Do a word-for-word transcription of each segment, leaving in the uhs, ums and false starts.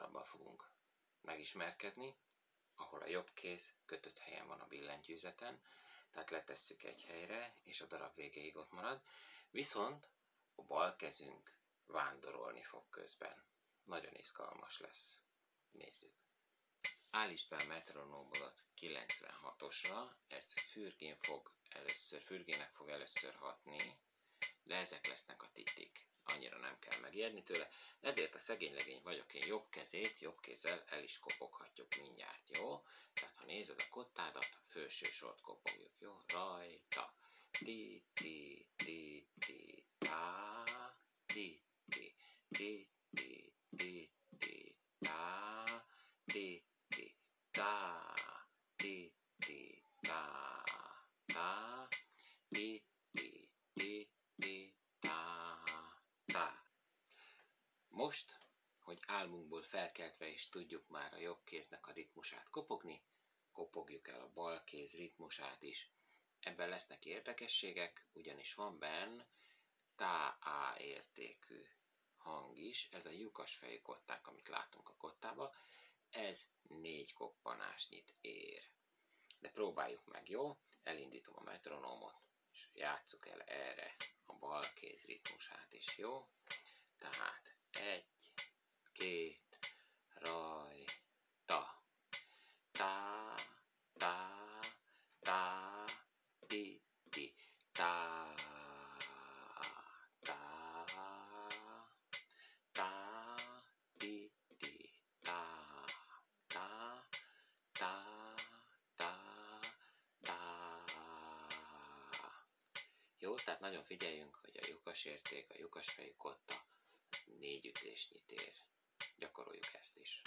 darabbal fogunk megismerkedni, ahol a jobb kéz kötött helyen van a billentyűzeten, tehát letesszük egy helyre, és a darab végéig ott marad, viszont a bal kezünk vándorolni fog közben. Nagyon izgalmas lesz. Nézzük. Állítsd be a metronómodat kilencvenhatosra, ez fürgén fog először, fürgének fog először hatni, de ezek lesznek a titik. Annyira nem kell megijedni tőle, ezért a szegény legény vagyok én jobb kezét, jobb kézzel el is kopoghatjuk mindjárt, jó? Tehát ha nézed a kottádat, a felső sort kopogjuk, jó? Rajta, ti, ti, ti, ti, tá, ti, ti, ti, ti, ti, ti, tá, ti, ti, tá, ti, ti, tá, tá, ti, ti, ti, ti, tá, tá. Most, hogy álmunkból felkeltve is tudjuk már a jobb kéznek a ritmusát kopogni, kopogjuk el a bal kéz ritmusát is. Ebben lesznek érdekességek, ugyanis van benn tá-á értékű hang is, ez a lyukasfejű kottánk, amit látunk a kottába, ez négy koppanásnyit ér. De próbáljuk meg, jó? Elindítom a metronómot, és játsszuk el erre a bal kéz ritmusát is, jó? Tehát egy, két, rajta, tá, tá, tá, ti, ti, tá, tá, tá, ti, ti, tá, tá, tá, tá, tá. Jó, tehát nagyon figyeljünk, hogy a lyukas érték, a lyukasfejű kotta négy ütésnyit ér. Gyakoroljuk ezt is.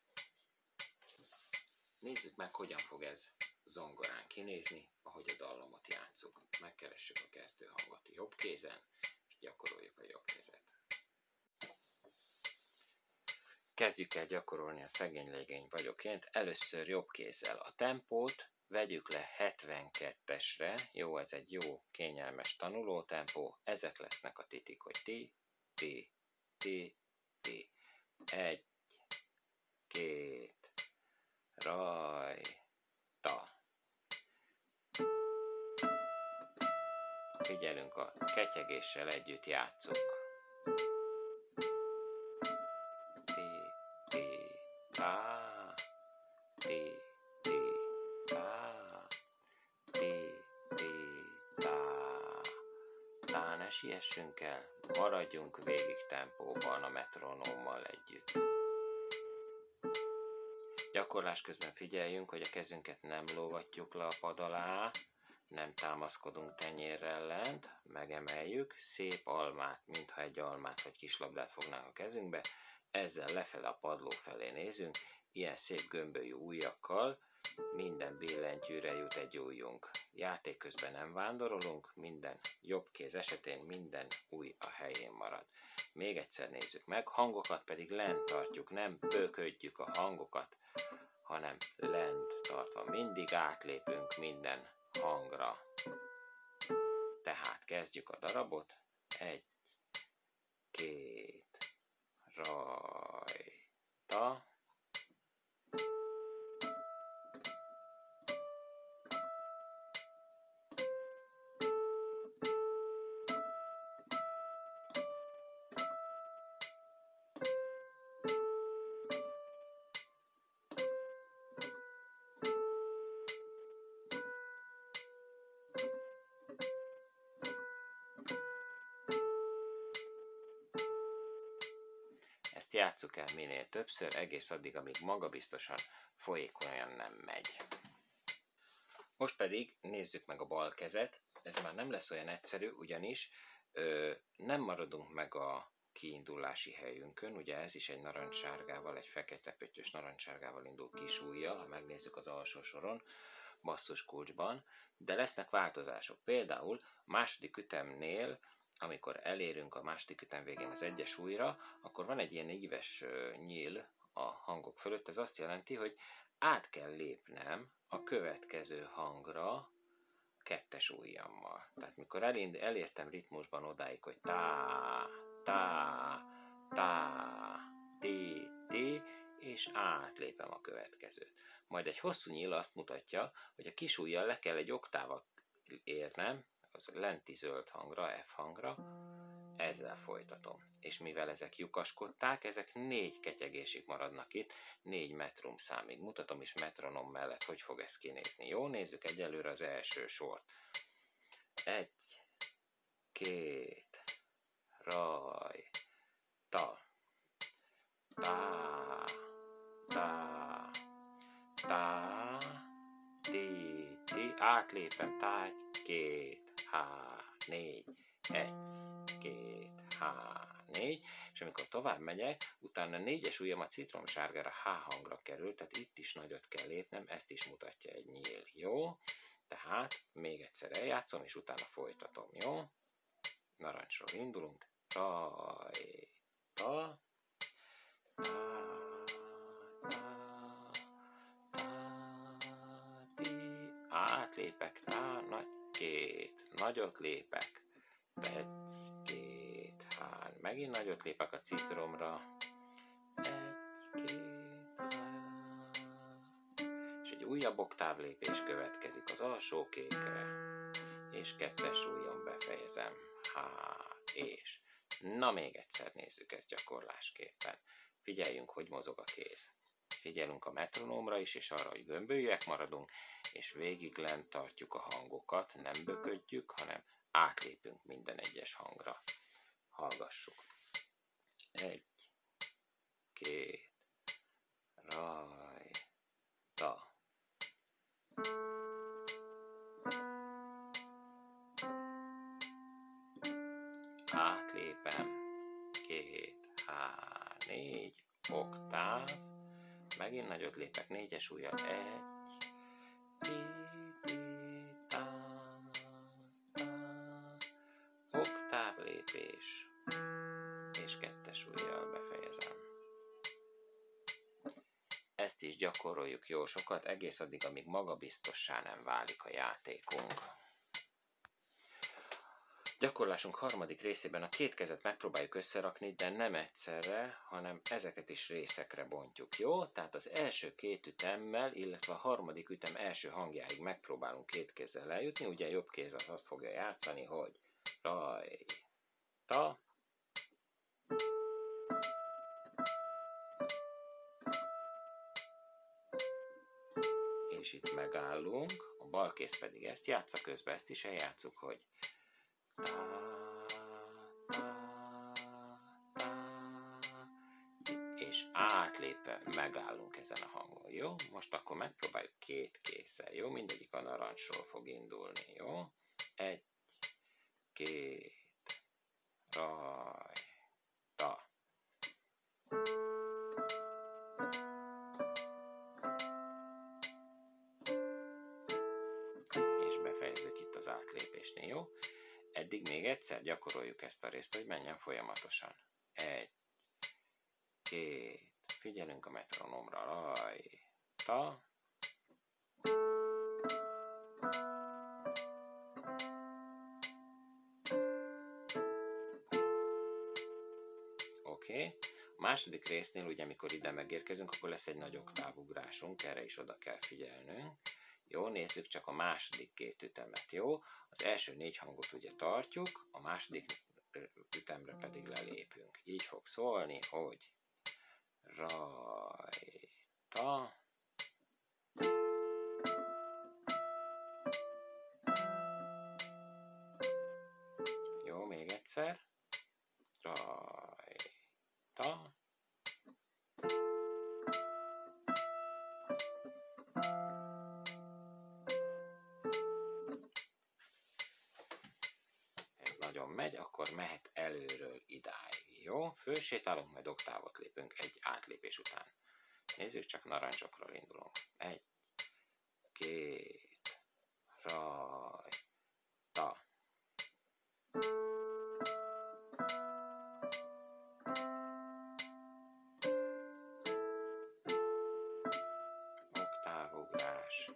Nézzük meg, hogyan fog ez zongorán kinézni, ahogy a dallamot játsszuk. Megkeressük a kezdőhangot jobb kézen, és gyakoroljuk a jobb kezet. Kezdjük el gyakorolni a szegény legény vagyoként. Először jobb kézzel a tempót vegyük le hetvenkettesre. Jó, ez egy jó, kényelmes tanuló tempó. Ezek lesznek a titik, hogy ti, ti, ti, ti. Egy, két, rajta. Figyelünk, a ketyegéssel együtt játszunk. Ti, ti, tá, ti, ti, tá, ti, ti, tá. Tá, ne siessünk el, maradjunk végig tempóban a metronómmal együtt. Gyakorlás közben figyeljünk, hogy a kezünket nem lógatjuk le a pad alá, nem támaszkodunk tenyérrel lent, megemeljük, szép almát, mintha egy almát vagy kislabdát fognánk a kezünkbe, ezzel lefele a padló felé nézünk, ilyen szép gömbölyű ujjakkal, minden billentyűre jut egy ujjunk. Játék közben nem vándorolunk, minden jobb kéz esetén minden ujj a helyén marad. Még egyszer nézzük meg, hangokat pedig lent tartjuk, nem pöködjük a hangokat, hanem lent tartva. Mindig átlépünk minden hangra. Tehát kezdjük a darabot. Egy, két, rajta. Ezt játsszuk el minél többször, egész addig, amíg magabiztosan, folyékonyan nem megy. Most pedig nézzük meg a bal kezet. Ez már nem lesz olyan egyszerű, ugyanis ö, nem maradunk meg a kiindulási helyünkön. Ugye ez is egy narancssárgával, egy fekete pöttyös narancssárgával indul kis ujjal, ha megnézzük az alsó soron, basszuskulcsban, de lesznek változások. Például a második ütemnél, amikor elérünk a második ütem végén az egyes ujjra, akkor van egy ilyen íves nyíl a hangok fölött. Ez azt jelenti, hogy át kell lépnem a következő hangra kettes ujjammal. Tehát mikor elind, elértem ritmusban odáig, hogy tá, tá, tá, ti, ti, és átlépem a következőt. Majd egy hosszú nyíl azt mutatja, hogy a kis ujjal le kell egy oktávot érnem, az lenti zöld hangra, F hangra, ezzel folytatom. És mivel ezek lyukaskodták, ezek négy ketyegésig maradnak itt, négy metrum számig. Mutatom is metronom mellett, hogy fog ez kinézni. Jó, nézzük egyelőre az első sort. Egy, két, raj, ta, tá, tá, tá, ti, ti, átlépem, tá, két, há, négy, egy, két, há, négy, és amikor tovább megyek, utána négyes ujjam a citromsárgára H hangra kerül, tehát itt is nagyot kell lépnem, ezt is mutatja egy nyíl, jó? Tehát még egyszer eljátszom, és utána folytatom, jó? Narancsról indulunk, raj, ta, tá, tá, tá, ti, átlépek, tá, nagy, két, nagyot lépek, egy, két, hár, megint nagyot lépek a citromra, egy, két, hár, és egy újabb oktávlépés következik az alsó kékre, és kettes ujjon befejezem, há, és na még egyszer nézzük ezt gyakorlásképpen. Figyeljünk, hogy mozog a kéz. Figyelünk a metronómra is, és arra, hogy gömbölyűek maradunk, és végig lent tartjuk a hangokat, nem böködjük, hanem átlépünk minden egyes hangra. Hallgassuk. Egy, két, raj, ta. Átlépem, két, há, négy, oktáv, megint nagyot lépek, négyes ujjal, egy, ti, ti, tá, tá, oktáv lépés, és kettes ujjal befejezem. Ezt is gyakoroljuk jó sokat, egész addig, amíg magabiztossá nem válik a játékunk. Gyakorlásunk harmadik részében a két kezet megpróbáljuk összerakni, de nem egyszerre, hanem ezeket is részekre bontjuk, jó? Tehát az első két ütemmel, illetve a harmadik ütem első hangjáig megpróbálunk két kézzel eljutni, ugye jobb kéz az azt fogja játszani, hogy raj, ta, és itt megállunk, a bal kéz pedig ezt játsza, közben ezt is eljátszuk, hogy tá, tá, tá, és átlépve megállunk ezen a hangon, jó? Most akkor megpróbáljuk két kézzel, jó? Mindegyik a narancsról fog indulni, jó? Egy, két, raj, ta. És befejezzük itt az átlépésnél, jó? Eddig még egyszer gyakoroljuk ezt a részt, hogy menjen folyamatosan. Egy, két, figyelünk a metronómra, raj, ta. Oké. Okay. A második résznél, ugye amikor ide megérkezünk, akkor lesz egy nagy oktávugrásunk, erre is oda kell figyelnünk. Jó, nézzük csak a második két ütemet, jó? Az első négy hangot ugye tartjuk, a második ütemre pedig lelépünk. Így fog szólni, hogy rajta. Jó, még egyszer. Rajta. Megy, akkor mehet előről idáig, jó? Fölsétálunk, majd oktávot lépünk egy átlépés után. Nézzük, csak narancsokról indulunk. Egy, két, raj, ta. Oktávugrás.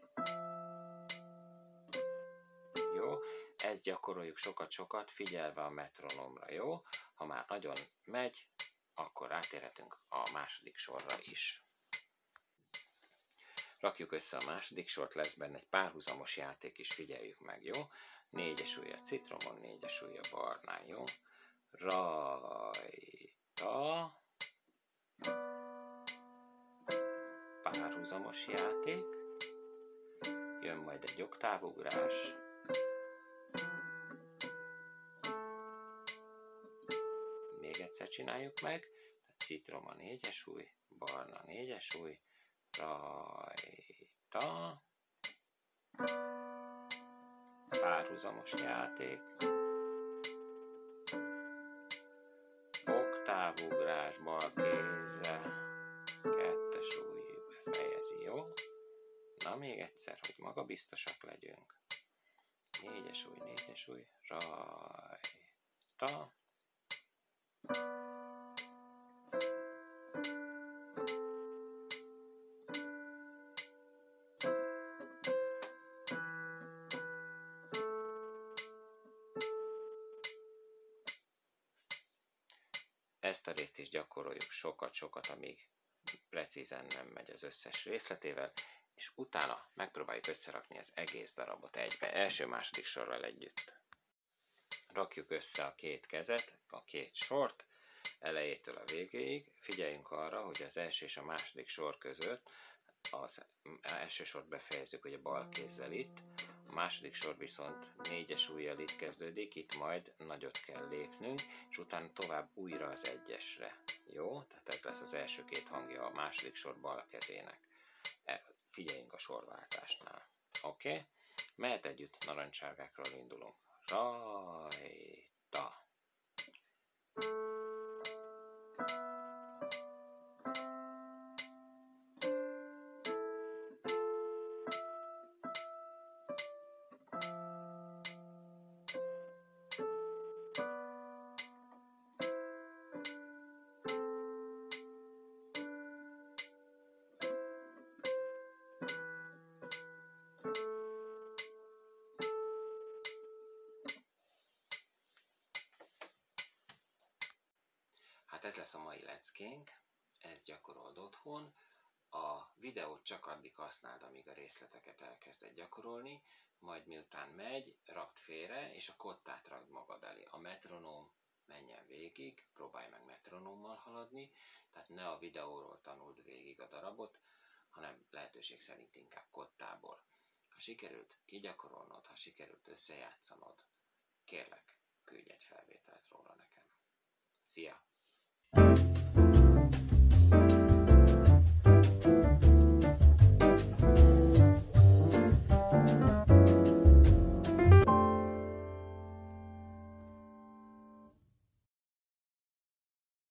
Jó? Ezt gyakoroljuk sokat-sokat, figyelve a metronomra, jó? Ha már nagyon megy, akkor átérhetünk a második sorra is. Rakjuk össze a második sort, lesz benne egy párhuzamos játék is, figyeljük meg, jó? Négyes ujj a citromon, négyes ujj a barnán, jó? Rajta. Párhuzamos játék. Jön majd egy oktávugrás. Még egyszer csináljuk meg. Citrom a négyes ujj, barna négyes ujj, rajta. Párhuzamos játék. Oktávugrás bal kézzel. Kettes ujj befejezi, jó? Na még egyszer, hogy magabiztosak legyünk. Négyes ujj, négyes ujj, rajta. Ezt a részt is gyakoroljuk sokat-sokat, amíg precízen nem megy az összes részletével, és utána megpróbáljuk összerakni az egész darabot egybe, első-második sorral együtt. Rakjuk össze a két kezet, a két sort, elejétől a végéig. Figyeljünk arra, hogy az első és a második sor között az első sort befejezzük ugye bal kézzel itt, a második sor viszont négyes ujjal itt kezdődik, itt majd nagyot kell lépnünk, és utána tovább újra az egyesre. Jó? Tehát ez lesz az első két hangja a második sor bal kezének. Figyeljünk a sorváltásnál. Oké? Okay? Mehet együtt, narancssárgákról indulunk. Rajta. Hát ez lesz a mai leckénk, ezt gyakorold otthon. A videót csak addig használd, amíg a részleteket elkezded gyakorolni, majd miután megy, rakd félre, és a kottát rakd magad elé. A metronóm menjen végig, próbálj meg metronómmal haladni, tehát ne a videóról tanuld végig a darabot, hanem lehetőség szerint inkább kottából. Ha sikerült kigyakorolnod, ha sikerült összejátszanod, kérlek, küldj egy felvételt róla nekem. Szia!